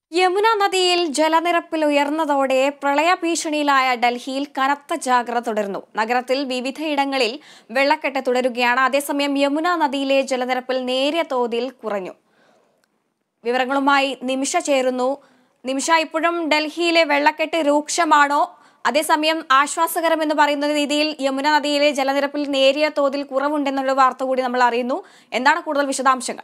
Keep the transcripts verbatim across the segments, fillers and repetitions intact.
യമുന നദിയിൽ ജലനിരപ്പിൽ ഉയർന്നതോടെ പ്രളയ ഭീഷണിയിലായ ഡൽഹിയിൽ കനത്ത ജാഗ്രത തുടരുന്നു. നഗരത്തിൽ വിവിധയിടങ്ങളിൽ വെള്ളക്കെട്ട് തുടരുകയാണ്. അതേസമയം യമുന നദിയിലെ ജലനിരപ്പിൽ നേരിയ തോതിൽ കുറഞ്ഞു. വിവരങ്ങളുമായി നിമിഷ ചേരുന്നു. നിമിഷ, ഇപ്പോഴും ഡൽഹിയിലെ വെള്ളക്കെട്ട് രൂക്ഷമാണോ? അതേസമയം ആശ്വാസകരമെന്ന് പറയുന്ന രീതിയിൽ യമുന നദിയിലെ ജലനിരപ്പിൽ നേരിയ തോതിൽ കുറവുണ്ടെന്നുള്ള വാർത്ത കൂടി നമ്മൾ അറിയുന്നു. എന്താണ് കൂടുതൽ വിശദാംശങ്ങൾ?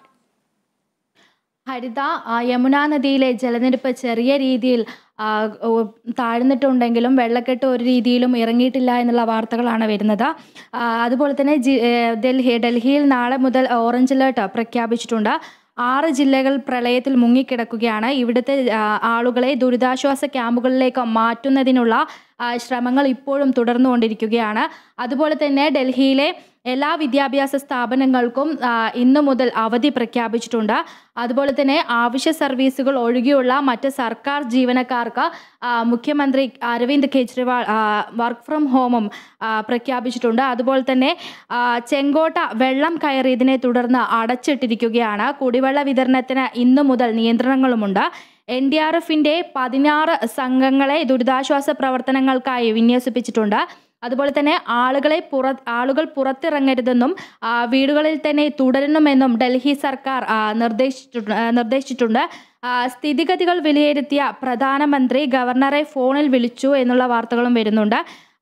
ഹരിത, യമുന നദിയിലെ ജലനിരപ്പ് ചെറിയ രീതിയിൽ താഴ്ന്നിട്ടുണ്ടെങ്കിലും വെള്ളക്കെട്ട് ഒരു രീതിയിലും ഇറങ്ങിയിട്ടില്ല എന്നുള്ള വാർത്തകളാണ് വരുന്നത്. അതുപോലെ തന്നെ ഡൽഹി ഡൽഹിയിൽ നാളെ മുതൽ ഓറഞ്ച് അലേർട്ട് പ്രഖ്യാപിച്ചിട്ടുണ്ട്. ആറ് ജില്ലകൾ പ്രളയത്തിൽ മുങ്ങിക്കിടക്കുകയാണ്. ഇവിടുത്തെ ആളുകളെ ദുരിതാശ്വാസ ക്യാമ്പുകളിലേക്ക് മാറ്റുന്നതിനുള്ള ശ്രമങ്ങൾ ഇപ്പോഴും തുടർന്നുകൊണ്ടിരിക്കുകയാണ്. അതുപോലെ തന്നെ ഡൽഹിയിലെ എല്ലാ വിദ്യാഭ്യാസ സ്ഥാപനങ്ങൾക്കും ഇന്നു മുതൽ അവധി പ്രഖ്യാപിച്ചിട്ടുണ്ട്. അതുപോലെ തന്നെ ആവശ്യ സർവീസുകൾ ഒഴികെയുള്ള മറ്റ് സർക്കാർ ജീവനക്കാർക്ക് മുഖ്യമന്ത്രി അരവിന്ദ് കെജ്രിവാൾ വർക്ക് ഫ്രം ഹോമും പ്രഖ്യാപിച്ചിട്ടുണ്ട്. അതുപോലെ തന്നെ ചെങ്കോട്ട വെള്ളം കയറിയതിനെ തുടർന്ന് അടച്ചിട്ടിരിക്കുകയാണ്. കുടിവെള്ള വിതരണത്തിന് ഇന്നു മുതൽ നിയന്ത്രണങ്ങളുമുണ്ട്. എൻ ഡി ആർ എഫിൻ്റെ പതിനാറ് സംഘങ്ങളെ ദുരിതാശ്വാസ പ്രവർത്തനങ്ങൾക്കായി വിന്യസിപ്പിച്ചിട്ടുണ്ട്. അതുപോലെ തന്നെ ആളുകളെ പുറ ആളുകൾ പുറത്തിറങ്ങരുതെന്നും വീടുകളിൽ തന്നെ തുടരണമെന്നും ഡൽഹി സർക്കാർ നിർദ്ദേശിച്ചിട്ടുണ്ട് നിർദ്ദേശിച്ചിട്ടുണ്ട് സ്ഥിതിഗതികൾ വിലയിരുത്തിയ പ്രധാനമന്ത്രി ഗവർണറെ ഫോണിൽ വിളിച്ചു എന്നുള്ള വാർത്തകളും വരുന്നുണ്ട്.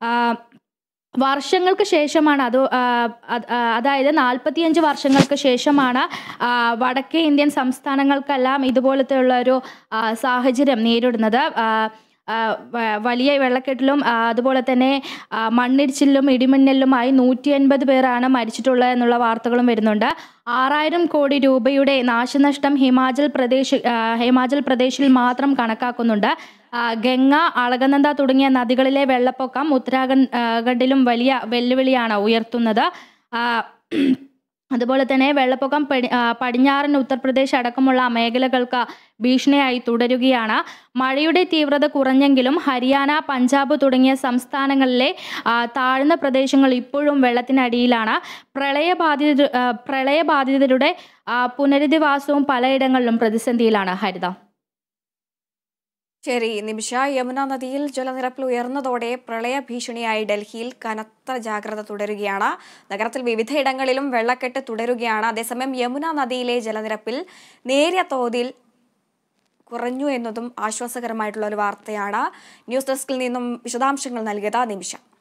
വർഷങ്ങൾക്ക് ശേഷമാണ് അത് അതായത് നാൽപ്പത്തിയഞ്ച് വർഷങ്ങൾക്ക് ശേഷമാണ് വടക്കേ ഇന്ത്യൻ സംസ്ഥാനങ്ങൾക്കെല്ലാം ഇതുപോലത്തെ ഉള്ള ഒരു സാഹചര്യം നേരിടുന്നത്. വലിയ വെള്ളക്കെട്ടിലും അതുപോലെ തന്നെ മണ്ണിടിച്ചിലും ഇടിമിന്നലിലുമായി നൂറ്റി എൺപത് പേരാണ് മരിച്ചിട്ടുള്ളത് എന്നുള്ള വാർത്തകളും വരുന്നുണ്ട്. ആറായിരം കോടി രൂപയുടെ നാശനഷ്ടം ഹിമാചൽ പ്രദേശ് ഹിമാചൽ പ്രദേശിൽ മാത്രം കണക്കാക്കുന്നുണ്ട്. ഗംഗ, അളകനന്ദ തുടങ്ങിയ നദികളിലെ വെള്ളപ്പൊക്കം ഉത്തരാഖണ്ഡിലും വലിയ വെല്ലുവിളിയാണ് ഉയർത്തുന്നത്. അതുപോലെ തന്നെ വെള്ളപ്പൊക്കം പടിഞ്ഞാറൻ ഉത്തർപ്രദേശ് അടക്കമുള്ള മേഖലകൾക്ക് ഭീഷണിയായി തുടരുകയാണ്. മഴയുടെ തീവ്രത കുറഞ്ഞെങ്കിലും ഹരിയാന, പഞ്ചാബ് തുടങ്ങിയ സംസ്ഥാനങ്ങളിലെ താഴ്ന്ന പ്രദേശങ്ങൾ ഇപ്പോഴും വെള്ളത്തിനടിയിലാണ്. പ്രളയബാധിത പ്രളയബാധിതരുടെ പുനരധിവാസവും പലയിടങ്ങളിലും പ്രതിസന്ധിയിലാണ്. ഹരിത. ശരി നിമിഷ, യമുന നദിയിൽ ജലനിരപ്പിൽ ഉയർന്നതോടെ പ്രളയ ഭീഷണിയായി ഡൽഹിയിൽ കനത്ത ജാഗ്രത തുടരുകയാണ്. നഗരത്തിൽ വിവിധയിടങ്ങളിലും വെള്ളക്കെട്ട് തുടരുകയാണ്. അതേസമയം യമുന നദിയിലെ ജലനിരപ്പിൽ നേരിയ തോതിൽ കുറഞ്ഞു എന്നതും ആശ്വാസകരമായിട്ടുള്ള ഒരു വാർത്തയാണ്. ന്യൂസ് ഡെസ്കിൽ നിന്നും വിശദാംശങ്ങൾ നൽകിയത് നിമിഷ.